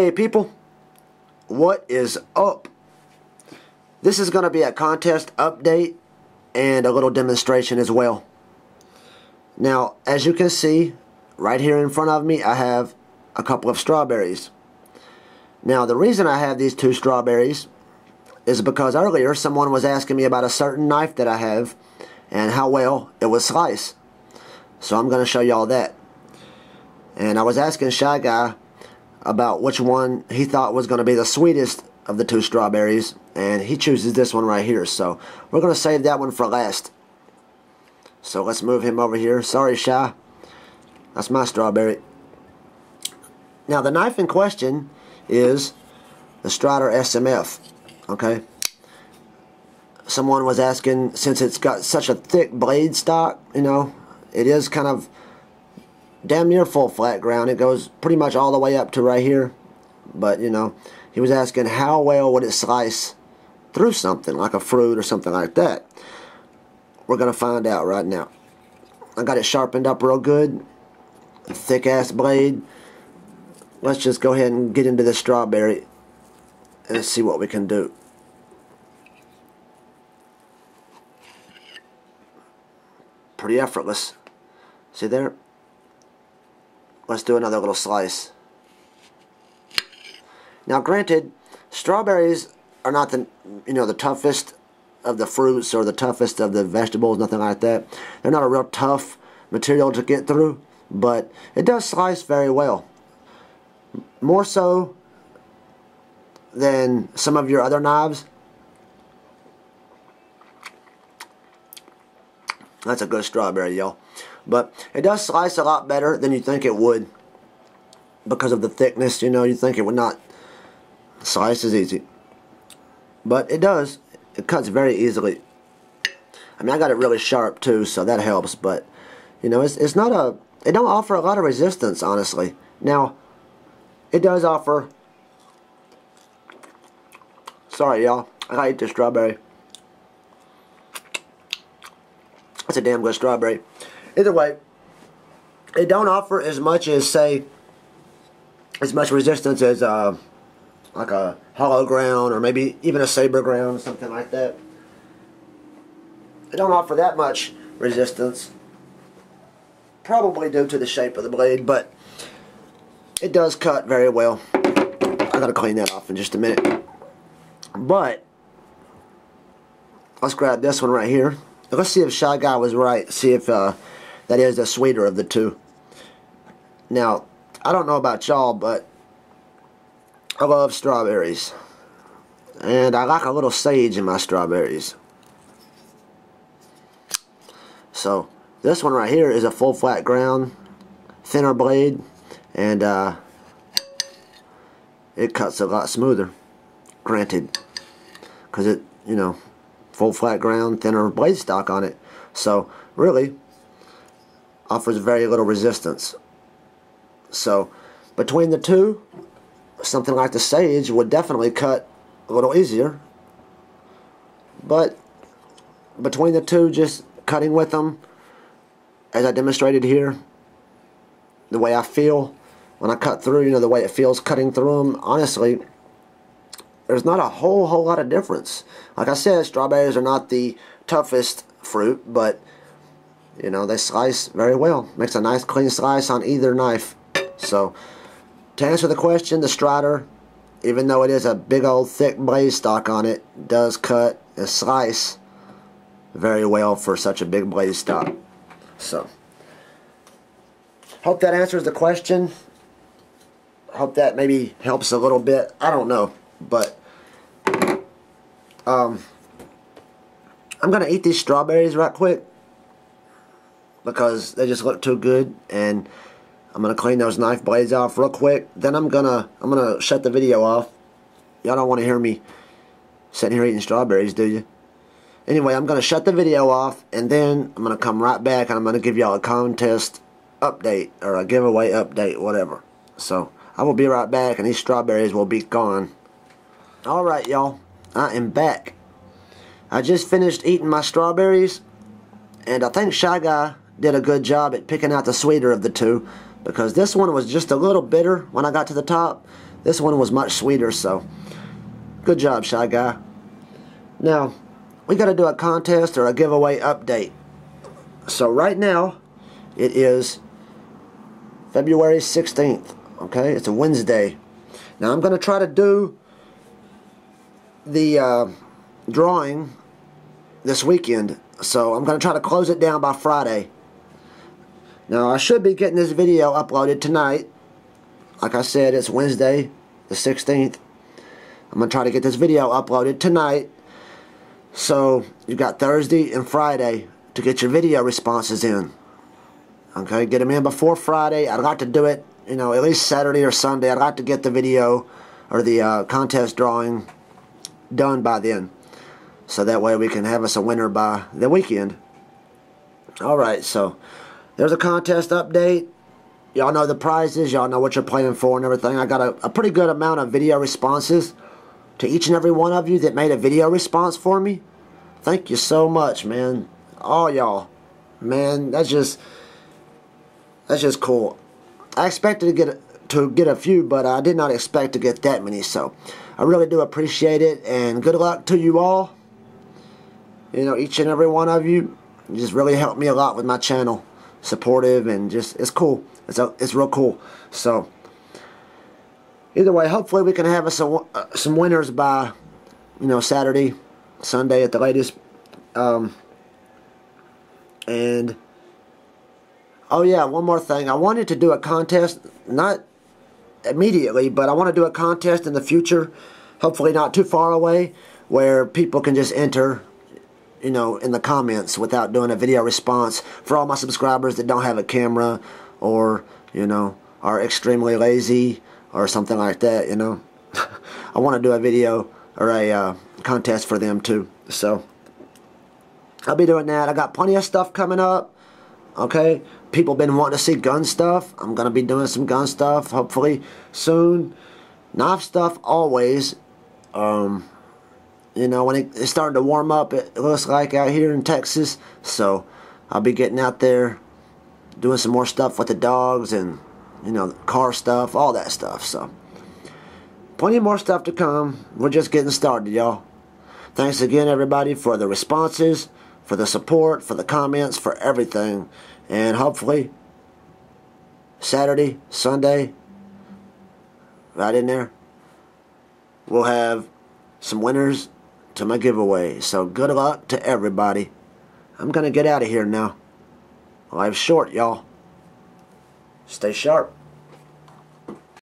Hey people, what is up? This is going to be a contest update and a little demonstration as well. Now, as you can see, right here in front of me, I have a couple of strawberries. Now, the reason I have these two strawberries is because earlier someone was asking me about a certain knife that I have and how well it would slice. So I'm going to show you all that. And I was asking Shy Guy about which one he thought was going to be the sweetest of the two strawberries, and he chooses this one right here. So we're going to save that one for last. So let's move him over here. Sorry, Shy. That's my strawberry. Now, the knife in question is the Strider SMF. Okay. Someone was asking, since it's got such a thick blade stock, you know, it is kind of damn near full flat ground. It goes pretty much all the way up to right here. But, you know, he was asking how well would it slice through something like a fruit or something like that. We're going to find out right now. I got it sharpened up real good. Thick ass blade. Let's just go ahead and get into this strawberry and see what we can do. Pretty effortless. See there? Let's do another little slice. Now, granted, strawberries are not the the toughest of the fruits or the toughest of the vegetables, nothing like that. They're not a real tough material to get through, but it does slice very well. More so than some of your other knives. That's a good strawberry, y'all. But it does slice a lot better than you think it would because of the thickness. You know, you think it would not slice as easy. But it does. It cuts very easily. I mean, I got it really sharp too, so that helps. But, you know, it's not a... It don't offer a lot of resistance, honestly. Now, it does offer... Sorry, y'all. I gotta eat this strawberry. That's a damn good strawberry. Either way, it don't offer as much as, say, as much resistance as like a hollow ground or maybe even a saber ground, something like that. It don't offer that much resistance, probably due to the shape of the blade, but it does cut very well. I gotta clean that off in just a minute. But let's grab this one right here. Let's see if Shy Guy was right. See if that is the sweeter of the two. Now, I don't know about y'all, but I love strawberries. And I like a little sage in my strawberries. So, this one right here is a full flat ground, thinner blade, and it cuts a lot smoother. Granted, because it, you know, full flat ground, thinner blade stock on it. So, really, offers very little resistance. So, between the two, something like the sage would definitely cut a little easier. But, between the two, just cutting with them, as I demonstrated here, the way I feel when I cut through, you know, the way it feels cutting through them, honestly, there's not a whole lot of difference. Like I said, strawberries are not the toughest fruit, but, you know, they slice very well. Makes a nice clean slice on either knife. So, to answer the question, the Strider, even though it is a big old thick blade stock on it, does cut and slice very well for such a big blade stock. So, hope that answers the question. Hope that maybe helps a little bit. I don't know. But I'm gonna eat these strawberries right quick because they just look too good, and I'm gonna clean those knife blades off real quick. Then I'm gonna shut the video off. Y'all don't want to hear me sitting here eating strawberries, do you? Anyway, I'm gonna shut the video off, and then I'm gonna come right back and I'm gonna give y'all a contest update or a giveaway update, whatever. So I will be right back, and these strawberries will be gone. Alright, y'all, I am back. I just finished eating my strawberries, and I think Shy Guy did a good job at picking out the sweeter of the two, because this one was just a little bitter when I got to the top. This one was much sweeter, so good job, Shy Guy. Now, we got to do a contest or a giveaway update. So right now, it is February 16th. Okay, it's a Wednesday. Now I'm going to try to do the drawing this weekend. So I'm going to try to close it down by Friday. Now I should be getting this video uploaded tonight. Like I said, it's Wednesday the 16th. I'm going to try to get this video uploaded tonight. So you've got Thursday and Friday to get your video responses in. Okay, get them in before Friday. I'd like to do it, you know, at least Saturday or Sunday. I'd like to get the video or the contest drawing done by then. So that way we can have us a winner by the weekend. Alright, so there's a contest update. Y'all know the prizes. Y'all know what you're playing for and everything. I got a pretty good amount of video responses to each and every one of you that made a video response for me. Thank you so much, man. All y'all. Man, that's just cool. I expected to get a few, but I did not expect to get that many, so I really do appreciate it, and good luck to you all. You know, each and every one of you just really helped me a lot with my channel. Supportive, and just, it's cool. It's real cool. So either way, hopefully we can have us some winners by, you know, Saturday, Sunday at the latest. And oh yeah, one more thing. I wanted to do a contest, not immediately, but I want to do a contest in the future, hopefully not too far away, where people can just enter, you know, in the comments without doing a video response. For all my subscribers that don't have a camera, or, you know, are extremely lazy or something like that, you know. I want to do a video or a contest for them too. So I'll be doing that. I got plenty of stuff coming up. Okay, people been wanting to see gun stuff. I'm gonna be doing some gun stuff hopefully soon. Knife stuff always. You know, when it's starting to warm up, it looks like out here in Texas. So I'll be getting out there, doing some more stuff with the dogs and, you know, car stuff, all that stuff. So plenty more stuff to come. We're just getting started, y'all. Thanks again, everybody, for the responses, for the support, for the comments, for everything. And hopefully Saturday, Sunday, right in there, we'll have some winners to my giveaway. So good luck to everybody. I'm gonna get out of here now. Life's short, y'all. Stay sharp.